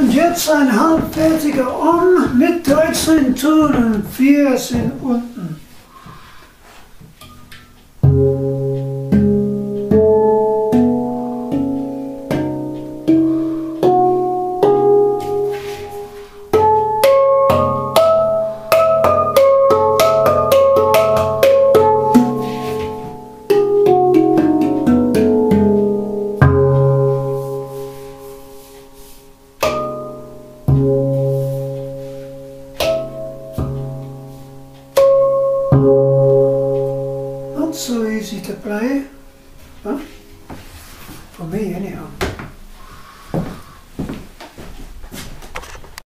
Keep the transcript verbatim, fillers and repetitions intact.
Und jetzt ein halbfertiger Oben mit dreizehn Tönen, vier sind unten. Not so easy to play, huh? For me anyhow.